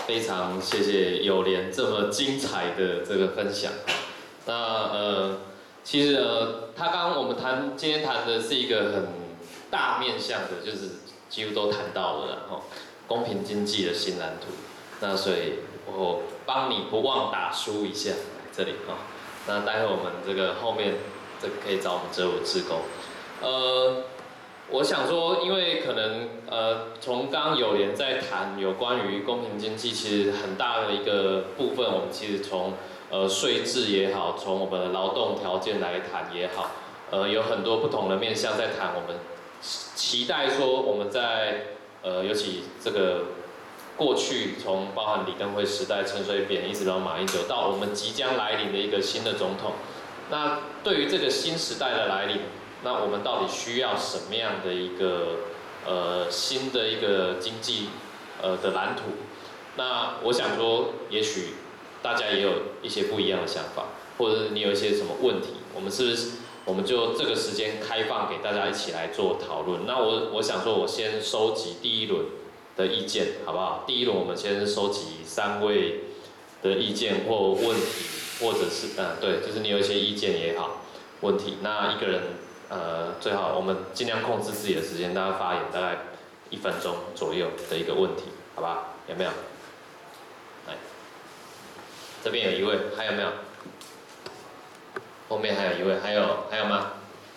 非常谢谢友莲这么精彩的这个分享。那其实我们今天谈的是一个很大面向的，就是几乎都谈到了，然后公平经济的新蓝图。那所以我帮你不忘打书一下，这里哈。那待会我们这个后面可以找我们哲武志工。我想说，因为可能从刚刚友莲在谈有关于公平经济，其实很大的一个部分，我们其实从税制也好，从我们的劳动条件来谈也好，有很多不同的面向在谈。我们期待说我们在尤其这个过去从包含李登辉时代、陈水扁一直到马英九，到我们即将来临的一个新的总统，那对于这个新时代的来临，那我们到底需要什么样的一个新的一个经济的蓝图？那我想说，也许大家也有一些不一样的想法，或者是你有一些什么问题，我们是不是我们就这个时间开放给大家一起来做讨论？那我想说，我先收集第一轮的意见，好不好？第一轮我们先收集3位的意见或问题，或者是对，就是你有一些意见也好，问题，那一个人最好我们尽量控制自己的时间，大家发言大概1分钟左右的一个问题，好吧？有没有？来，这边有一位，还有没有？后面还有一位，还有吗？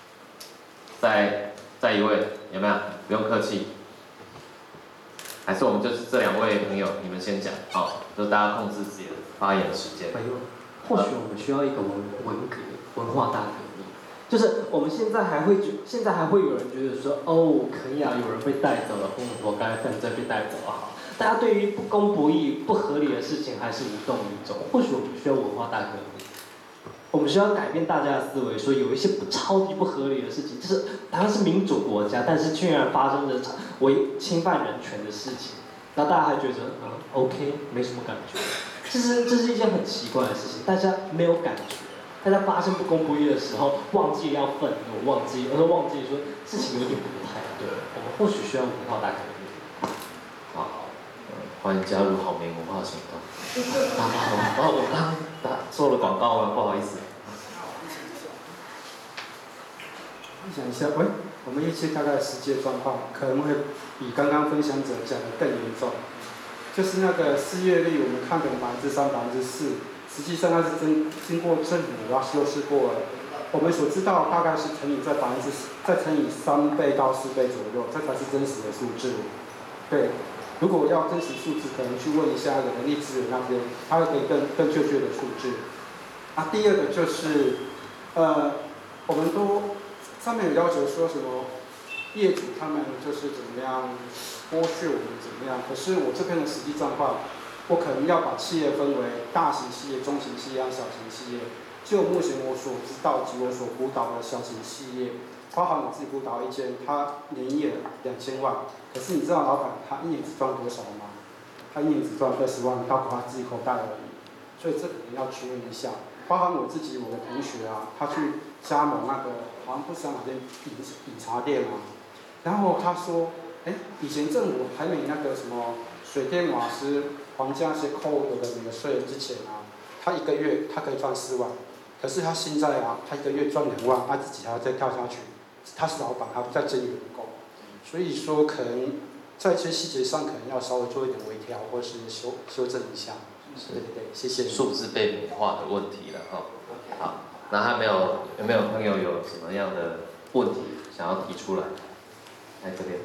再一位，有没有？不用客气。还是我们就是这2位朋友，你们先讲，好，就大家控制自己的发言时间。 或许我们需要一个文化大革命，就是我们现在还会有人觉得说，哦，可以啊，有人被带走了，我该犯罪被带走了，好，大家对于不公不义、不合理的事情还是无动于衷。或许我们需要文化大革命，我们需要改变大家的思维，说有一些超级不合理的事情，就是台湾是民主国家，但是居然发生着侵犯人权的事情，然后大家还觉得OK， 没什么感觉。这是一件很奇怪的事情，大家没有感觉，大家发生不公不义的时候，忘记要愤怒，忘记说事情有点不太对，我们或许需要文化大革命。 好，欢迎加入好民文化行动。我刚做了广告吗？不好意思。 分享一下，我们预期大概实际状况可能会比刚刚分享者讲的更严重。就是那个失业率，我们看可能3%、4%，实际上它是经过政府修饰过了。我们所知道大概是再乘以3倍到4倍左右，这才是真实的数字。对，如果要真实数字，可能去问一下人力资源那边，他会给更确切的数字。第二个就是，我们都上面有要求说什么，业主他们就是怎么样剥削我们怎么样，可是我这边的实际状况，我可能要把企业分为大型企业、中型企业和小型企业。就目前我所知道及我所辅导的小型企业，包含我自己辅导一间，他年业2000万，可是你知道老板他一年只赚多少吗？他一年只赚20万，到他自己口袋而已。所以这可能要确认一下。包含我的同学啊，他去加盟那个好像不知道哪间饮茶店啊，然后他说，以前政府还没那个什么水电瓦斯、房价些扣有的那个税之前啊，他一个月他可以赚4万，可是他现在啊，他一个月赚2万，他自己还要再跳下去，他是老板，还不在征员工，所以说可能在一些细节上可能要稍微做一点微调，或是修正一下。对，谢谢。 数字被美化的问题了哈。好，那有没有朋友有什么样的问题想要提出来？来这边。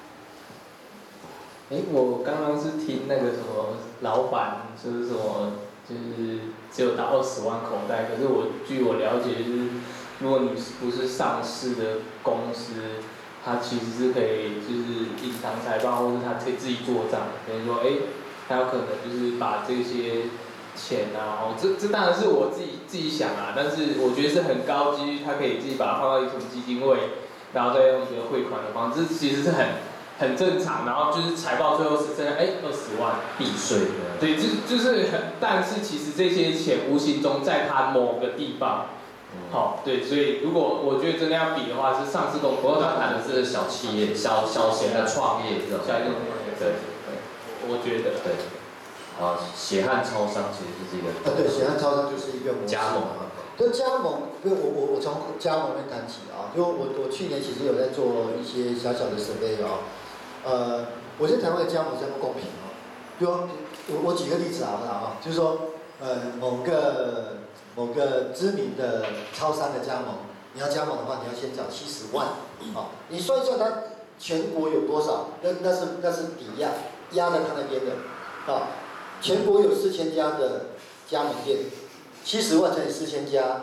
我刚刚是听那个什么老板就是什么，就是只有到20万口袋，可是据我了解，就是如果你不是上市的公司，它其实是可以就是隐藏财报，或是它可以自己做账，比如说他有可能就是把这些钱啊，这当然是我自己想啊，但是我觉得是很高几率，他可以自己把它放到一种基金会，然后再用一个汇款的方式，这其实是很正常，然后就是财报最后是真的20万避税的。 对，就是但是其实这些钱无形中在他某个地方，对，所以如果我觉得真的要比的话，是上市公司， 不过他谈的是小企业、小型的创业这种。 对，我觉得对。 血汗超商其实就是一个对，血汗超商就是一个模式加盟跟加盟，我从加盟那谈起啊，就我去年其实有在做一些小小的survey我觉得台湾的加盟是不公平比如我举个例子好不好就是说某个知名的超商的加盟，你要加盟的话，你要先缴70万你算一算它全国有多少？那是抵压在他那边的全国有4000家的加盟店，70万乘以4000家，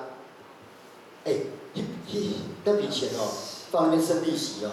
那笔钱放那边生利息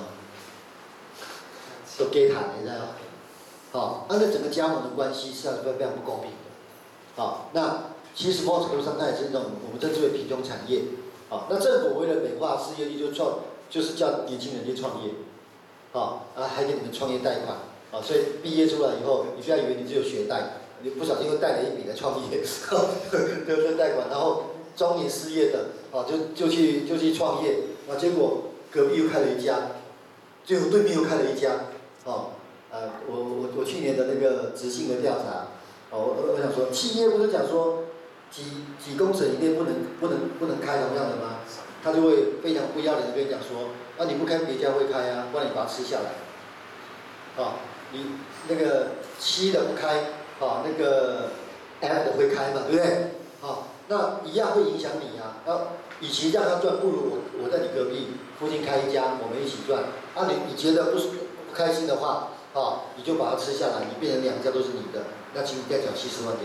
都给谈，你知道那整个加盟的关系是非常不公平的那其实某种程度上，它也是那种我们称之为贫穷产业那政府为了美化失业率，就是叫年轻人去创业还给你们创业贷款所以毕业出来以后，你不要以为你只有学贷，你不小心又贷了一笔来创业，对贷款，然后中年失业的就去创业结果隔壁又开了一家，最后对面又开了一家我去年的那个执行的调查我想说，企业不是讲说几公尺以内不能开同样的吗？他就会非常不要脸的跟你讲说你不开别家会开不然你把它吃下来你那个7的不开那个 F 的会开嘛，对不对那一样会影响你与其让他赚，不如我在你隔壁附近开一家，我们一起赚你觉得不开心的话你就把它吃下来，你变成2家都是你的，那请你再缴70万给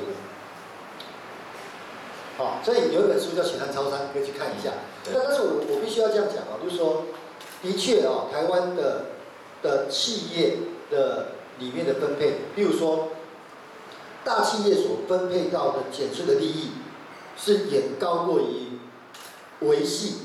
我所以有一本书叫《血汗超商》，可以去看一下但是我必须要这样讲就是说的确台湾的企业的里面的分配，比如说大企业所分配到的减税的利益是远高过于维系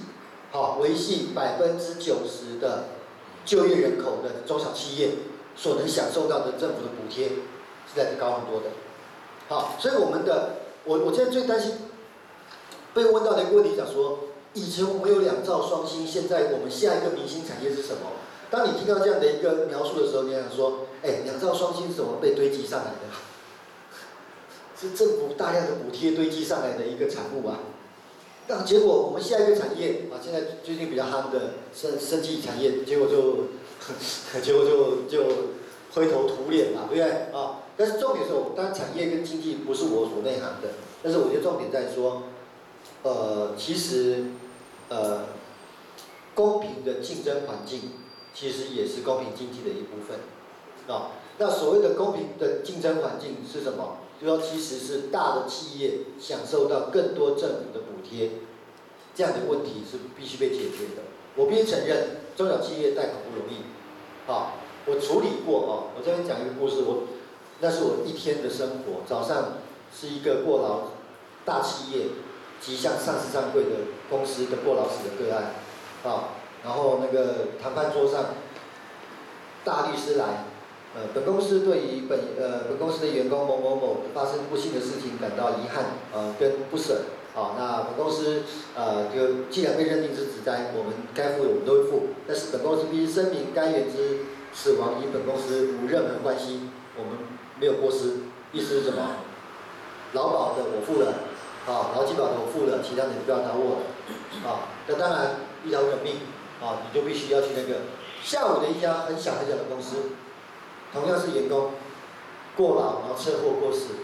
90%的就业人口的中小企业所能享受到的政府的补贴是在高很多的所以我现在最担心被问到的一个问题，讲说以前我们有2兆双星，现在我们下一个明星产业是什么？当你听到这样的一个描述的时候，你想说2兆双星是怎么被堆积上来的？是政府大量的补贴堆积上来的一个产物那结果我们下一个产业现在最近比较夯的生技产业，结果就灰头土脸嘛，对不对但是重点是当然产业跟经济不是我所内行的，但是我觉得重点在说其实公平的竞争环境其实也是公平经济的一部分那所谓的公平的竞争环境是什么？就说其实是大的企业享受到更多政府的补贴，这样的问题是必须被解决的。我必须承认，中小企业贷款不容易我处理过我这边讲一个故事，那是我一天的生活。早上是一个过劳大企业即将上市上柜的公司的过劳死的个案然后那个谈判桌上大律师来本公司对于本公司的员工某某某发生不幸的事情感到遗憾跟不舍那本公司就既然被认定是职灾，我们该付的我们都会付，但是本公司必须声明该员之死亡与本公司无任何关系，我们没有过失。意思是什么？劳保的我付了劳基保的我付了，其他的你不要找我了那当然一条人命你就必须要去那个。下午的一家很小的公司，同样是员工过劳，然后车祸过世。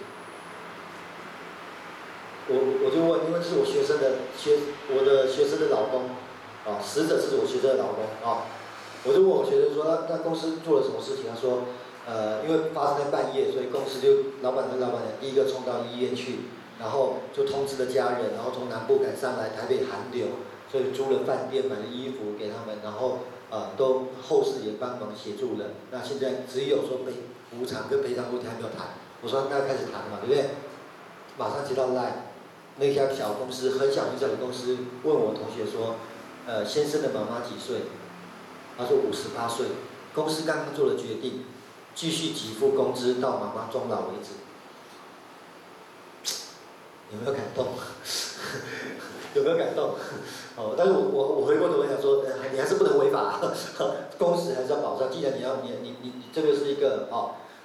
我就问，因为这是我学生的学生的老公死者是我学生的老公我就问我学生说，那公司做了什么事情？他说，因为发生在半夜，所以公司就老板跟老板娘第一个冲到医院去，然后就通知了家人，然后从南部赶上来台北寒流，所以租了饭店，买了衣服给他们，然后都后事也帮忙协助了。那现在只有说补偿跟赔偿问题还没有谈。我说那开始谈嘛，对不对？马上接到 LINE， 那家小公司很小的公司问我同学说，先生的妈妈几岁？他说58岁，公司刚刚做了决定，继续给付工资到妈妈终老为止。有没有感动？有没有感动？但是我回过头想说，你还是不能违法，公司还是要保障。既然你这个是一个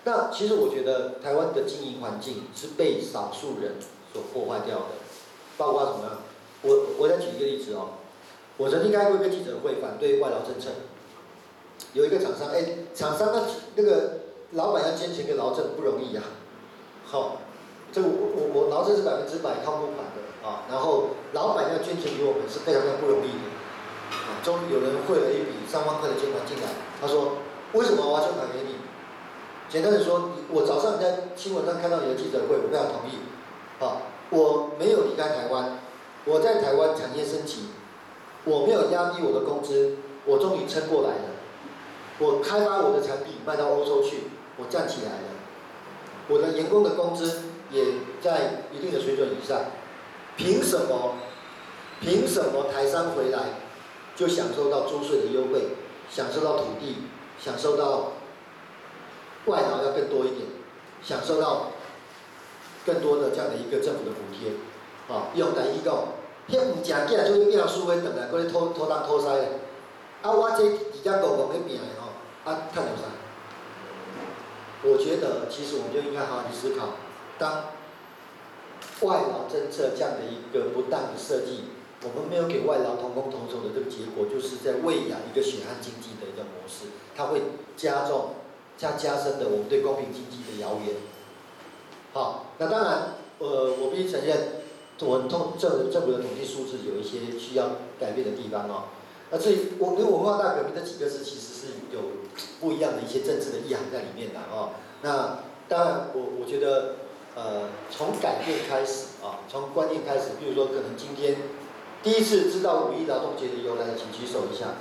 那其实我觉得台湾的经营环境是被少数人所破坏掉的，包括什么呢？我再举一个例子哦，我曾经开过一个记者会反对外劳政策，有一个厂商，厂商那个老板要捐钱给劳政不容易啊，好，这个我劳政是100%靠募款的啊，然后老板要捐钱给我们是非常不容易的，啊，终于有人汇了一笔3万块的捐款进来，他说为什么我要捐款给你？简单的说，我早上在新闻上看到你的记者会，我非常同意，啊，我没有离开台湾，我在台湾产业升级，我没有压低我的工资，我终于撑过来了。我开发我的产品卖到欧洲去，我站起来了。我的员工的工资也在一定的水准以上。凭什么台商回来就享受到租税的优惠，享受到土地，享受到外劳要更多一点，享受到更多的这样的一个政府的补贴？用台语讲，迄唔食囝就去变输的，等来搁咧偷东偷西的。我这2.5咧拼的吼，赚到啥？我觉得其实我们就应该好好去思考，当外劳政策这样的一个不当的设计，我们没有给外劳同工同酬的这个结果，就是在喂养一个血汗经济的一个模式，它会加深的我们对公平经济的谣言。好，那当然，我必须承认，我们政府的统计数字有一些需要改变的地方哦。那至于文化大革命这几个字，其实是有不一样的一些政治的意涵在里面的哦。那当然，我觉得，从改变开始啊，从观念开始，比如说可能今天第一次知道5·1劳动节的由来，请举手一下。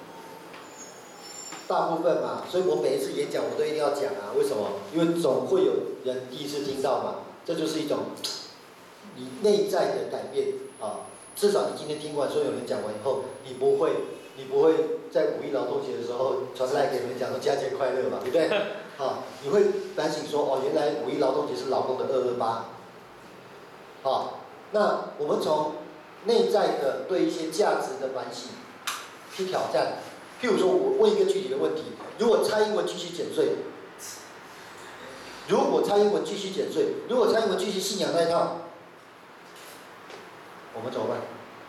大部分嘛，所以我每一次演讲我都一定要讲啊，为什么？因为总会有人第一次听到嘛，这就是一种你内在的改变啊。至少你今天听完所有人讲完以后，你不会在5·1劳动节的时候传来给人讲说佳节快乐嘛，对不对？啊，你会反省说哦，原来5·1劳动节是劳工的228。好，那我们从内在的对一些价值的反省去挑战。譬如说，我问一个具体的问题：如果蔡英文继续减税，如果蔡英文继续信仰那一套，我们怎么办？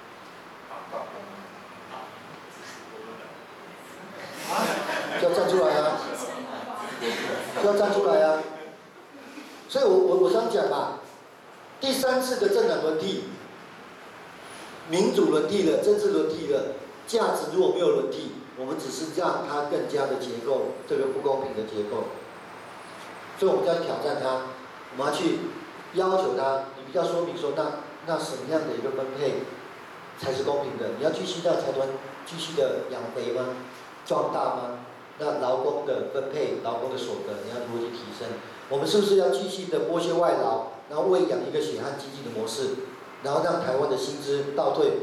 就要站出来啊！就要站出来啊！所以我想讲嘛，第3次的政党轮替，民主轮替了，政治轮替了，价值如果没有轮替，我们只是让它更加的结构这个不公平的结构，所以我们要挑战它，我们要去要求它，你比较说明说那什么样的一个分配才是公平的？你要继续让财团继续的养肥吗？壮大吗？那劳工的分配、劳工的所得，你要如何去提升？我们是不是要继续的剥削外劳，然后喂养一个血汗经济的模式，然后让台湾的薪资倒退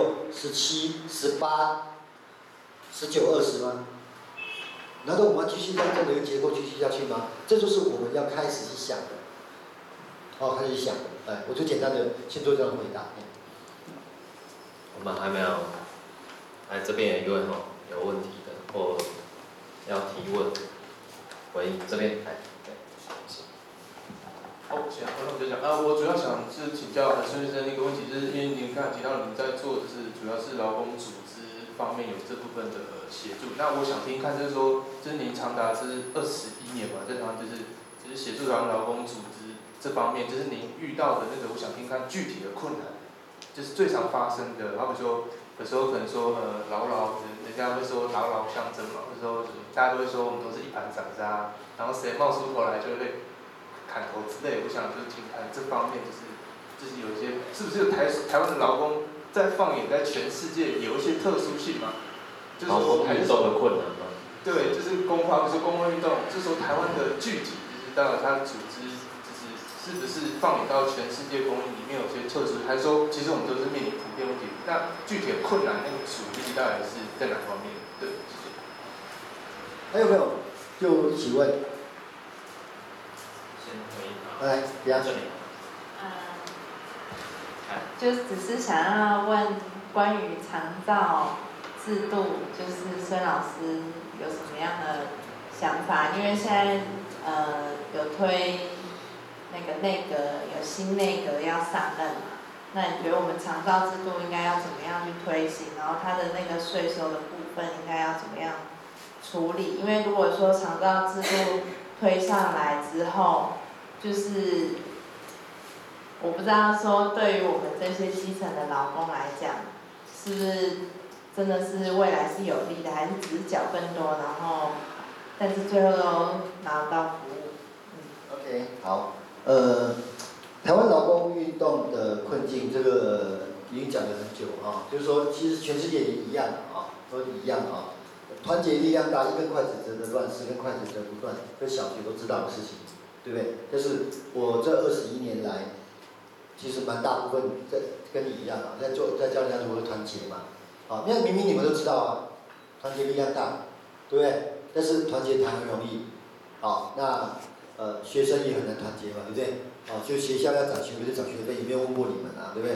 16、17、18、19、20吗？难道我们要继续让这样的一个结构继续下去吗？这就是我们要开始去想的。开始想，我就简单的先做这样的回答。 我们还没有，这边有一位有问题的或要提问，回应这边行，那我就讲我主要想是请教孙先生一个问题，就是因为您刚才提到您在做的是主要是劳工组织方面有这部分的协助，那我想听看就是说，就是您长达是21年嘛，在台湾就是协助台湾劳工组织这方面，就是您遇到的那个，我想听看具体的困难，就是最常发生的，好比说有时候可能说劳人家会说劳相争嘛，或者说大家都会说我们都是一盘散沙，然后谁冒出头来就会砍头之类，我想就是听看这方面，就是有一些是不是有台湾的劳工在放眼在全世界有一些特殊性嘛？就是说还是运动的困难吗？ 对，就是工化，就是工会运动，就是说台湾的具体就是到底它的组织就是是不是放眼到全世界公益里面有些特殊，还是说其实我们都是面临普遍问题？那具体的困难那个阻力到底是在哪方面？对，谢谢。 还有没有？就一起问。来，梁这里。 就只是想要问关于长照制度，就是孙老师有什么样的想法？因为现在有推那个内阁，有新内阁要上任嘛，那你觉得我们长照制度应该要怎么样去推行？然后它的那个税收的部分应该要怎么样处理？因为如果说长照制度推上来之后，就是我不知道说对于我们这些基层的劳工来讲，是不是真的是未来是有利的，还是只是缴更多，然后但是最后都拿不到服务 ？OK， 好，台湾劳工运动的困境，这个已经讲了很久啊，就是说其实全世界也一样啊，都一样啊。团结力量大，一根筷子折得乱，十根筷子折不断，这小学都知道的事情，对不对？但是我这21年来，其实蛮大部分在跟你一样啊，在教人家如何团结嘛，啊，因为明明你们都知道啊，团结力量大，对不对？但是团结谈很容易，好，那学生也很难团结嘛，对不对？哦，就学校要涨学费就涨学费，也没有问过你们啊，对不对？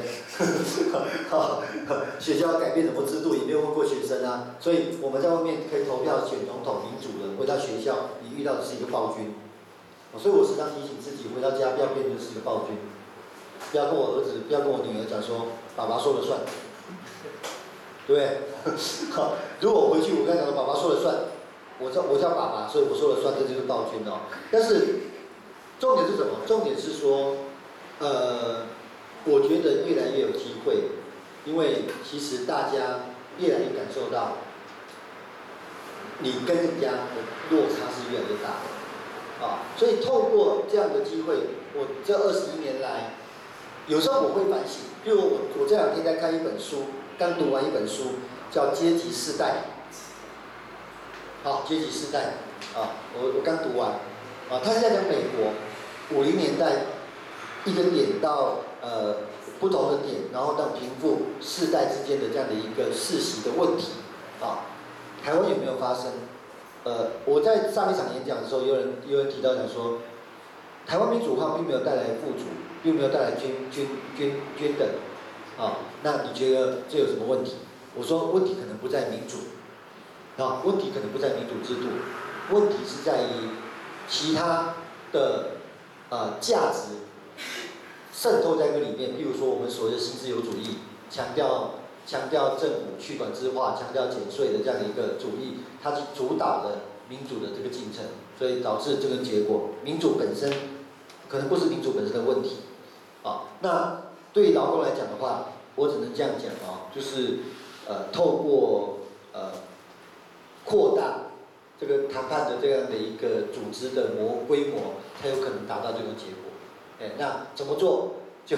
学校要改变什么制度，也没有问过学生啊。所以我们在外面可以投票选总统、民主人，回到学校，你遇到的是一个暴君。所以我时常提醒自己，回到家不要变成是一个暴君，不要跟我儿子、不要跟我女儿讲说，爸爸说了算，对不对？如果我回去我跟他讲说，爸爸说了算，我叫爸爸，所以我说了算，这就是暴君哦。但是重点是什么？重点是说，我觉得越来越有机会，因为其实大家越来越感受到，你跟人家的落差是越来越大的，啊，所以透过这样的机会，我这21年来，有时候我会反省，比如我这2天在看一本书，刚读完一本书，叫《阶级世代》，好，阶级世代，啊，我刚读完，啊，他是在讲美国50年代一个点到不同的点，然后到贫富世代之间的这样的一个世袭的问题，啊，台湾有没有发生？我在上一场演讲的时候，有人提到讲说，台湾民主化并没有带来富足，并没有带来均等，啊，那你觉得这有什么问题？我说问题可能不在民主，啊，问题可能不在民主制度，问题是在于其他的价值渗透在这里面。譬如说我们所谓的新自由主义，强调政府去管制化，强调减税的这样的一个主义，它去主导了民主的这个进程，所以导致这个结果。民主本身可能不是民主本身的问题，啊，那对于劳工来讲的话，我只能这样讲啊，就是透过扩大这个谈判的这样的一个组织的规模，才有可能达到这个结果。那怎么做？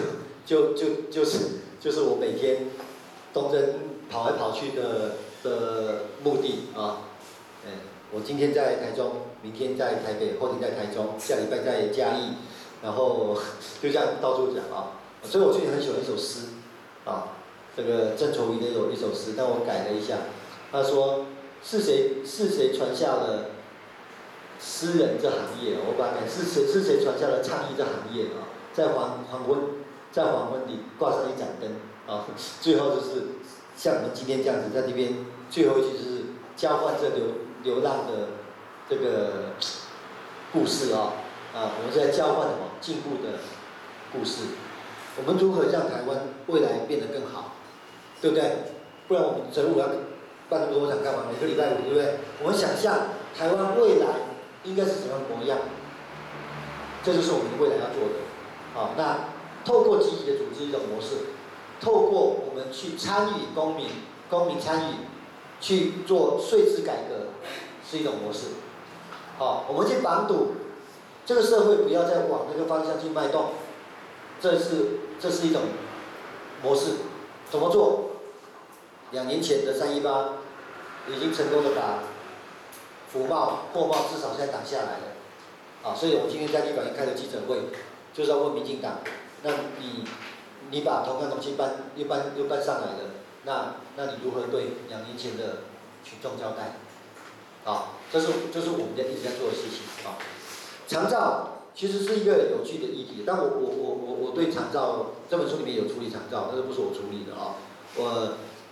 就是我每天东征跑来跑去的目的啊。我今天在台中，明天在台北，后天在台中，下礼拜在嘉义，然后就这样到处讲啊。所以我最近很喜欢一首诗啊，这个郑愁予的有一首诗，但我改了一下。他说：“是谁传下了诗人这行业？”我把它改是谁传下了倡议这行业啊？在黄昏里挂上一盏灯啊，最后就是像我们今天这样子，在这边最后一句就是交换这流浪的这个故事啊，我们是在交换什么进步的故事？我们如何让台湾未来变得更好，对不对？不然我们整午要办那么多场干嘛？每个礼拜5，对不对？我们想象台湾未来应该是什么样的模样？这就是我们未来要做的。好，那透过积极的组织一种模式，透过我们去参与公民参与，去做税制改革，是一种模式。好，我们去绑堵这个社会，不要再往那个方向去脉动，这是一种模式。怎么做？2年前的318已经成功的把货贸至少现在挡下来了。啊，所以我们今天在立法院开了记者会，就是要问民进党，那你把同干同庆又搬上来了，那你如何对2年前的群众交代？啊，这是我们一直在做的事情啊。长照其实是一个有趣的议题，但我对长照这本书里面有处理长照，但是不是我处理的啊。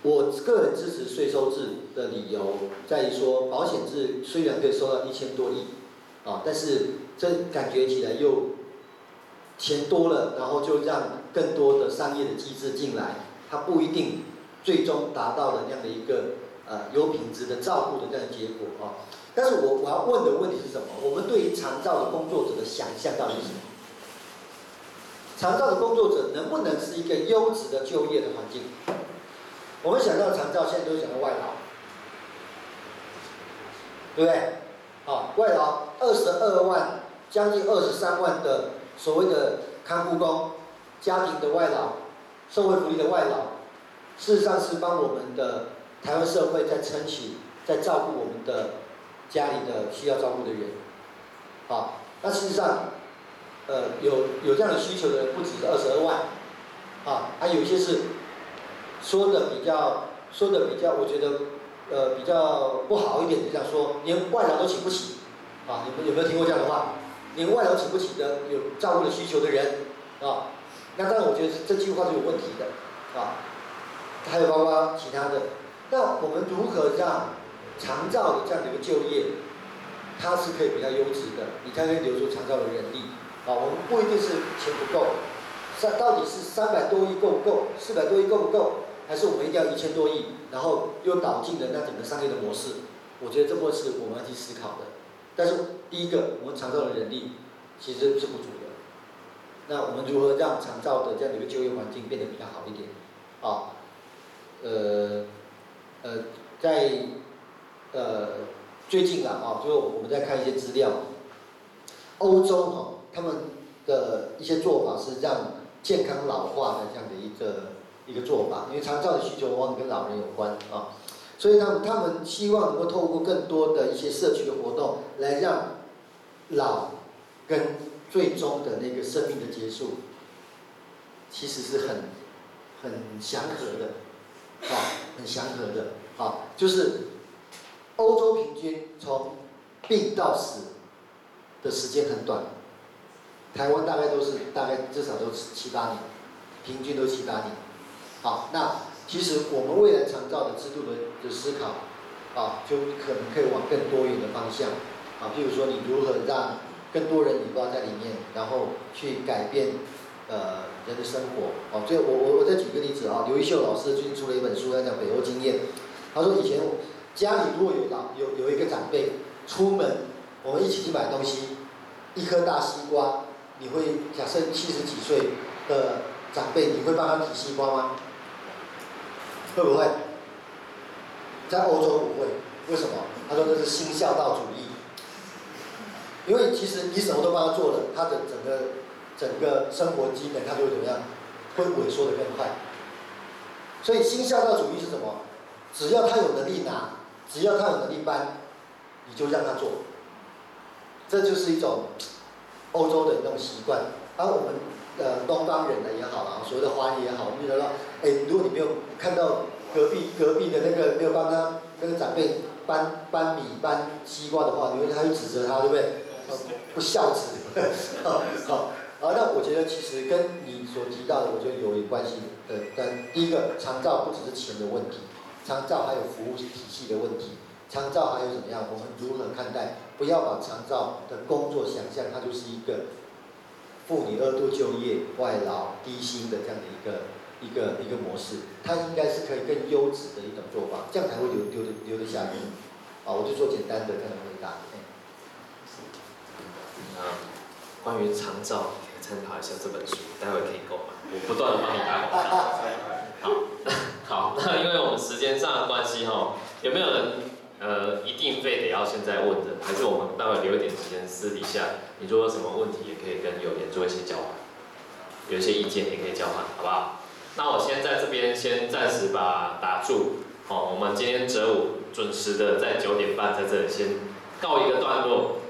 我个人支持税收制的理由在于说，保险制虽然可以收到1000多亿，但是这感觉起来又钱多了，然后就让更多的商业的机制进来，它不一定最终达到了那样的一个有品质的照顾的这样的结果啊。但是我要问的问题是什么？我们对于长照的工作者的想象到底是什么？长照的工作者能不能是一个优质的就业的环境？我们想到长照，现在都想到外劳，对不对？外劳22万，将近23万的所谓的看护工、家庭的外劳、社会福利的外劳，事实上是帮我们的台湾社会在撑起、在照顾我们的家里的需要照顾的人。那事实上，有这样的需求的人不只是22万，有一些是说的比较，我觉得比较不好一点的，这样说，连外劳都请不起，你们有没有听过这样的话？连外劳请不起的有照顾的需求的人，那当然我觉得这句话是有问题的，还有包括其他的，那我们如何让长照的这样的一个就业，它是可以比较优质的？你看看留出长照的人力，我们不一定是钱不够，到底是300多亿够不够，400多亿够不够？还是我们一定要1000多亿，然后又导进了那整个商业的模式？我觉得这部分是我们要去思考的。但是第一个，我们长照的人力其实是不足的。那我们如何让长照的这样的一个就业环境变得比较好一点？在最近就我们在看一些资料，欧洲他们的一些做法是让健康老化的这样的一个做法，因为长照的需求往往跟老人有关所以他们希望能够透过更多的一些社区的活动，来让老跟最终的那个生命的结束，其实是很祥和的，很祥和的，就是欧洲平均从病到死的时间很短，台湾大概至少都7、8年，平均都7、8年。那其实我们未来长照的制度的思考，就可能可以往更多元的方向，譬如说你如何让更多人引爆在里面，然后去改变人的生活。所以我再举个例子刘一秀老师最近出了一本书，在讲北欧经验。他说以前家里如果有一个长辈出门，我们一起去买东西，一颗大西瓜，你会假设70几岁的长辈，你会帮他提西瓜吗？会不会？在欧洲不会，为什么？他说这是新孝道主义，因为其实你什么都帮他做了，他的整个生活机能他就会怎么样？会萎缩的更快。所以新孝道主义是什么？只要他有能力拿，只要他有能力搬，你就让他做。这就是一种欧洲的那种习惯，而我们东方人也好所谓的华人也好，我们就说，如果你没有看到隔壁的那个没有帮他那个长辈搬米搬西瓜的话，他会指责他，对不对？不孝子。那我觉得其实跟你所提到的，我觉得有关系的。但第一个，长照不只是钱的问题，长照还有服务体系的问题，长照还有怎么样？我们如何看待？不要把长照的工作想象它就是一个妇女2度就业、外劳、低薪的这样的一个模式，它应该是可以更优质的一种做法，这样才会留得下去。我就做简单的这样的回答。 关于长照，可以参考一下这本书，待会可以购买。我不断的帮你打广告。好，那因为我们时间上的关系有没有人一定非得要现在问的？还是我们待会留一点时间私底下，你如果有什么问题，也可以跟友莲做一些交换，有一些意见也可以交换，好不好？那我先在这边先暂时打住。我们今天折午准时的在9点半在这里先告一个段落。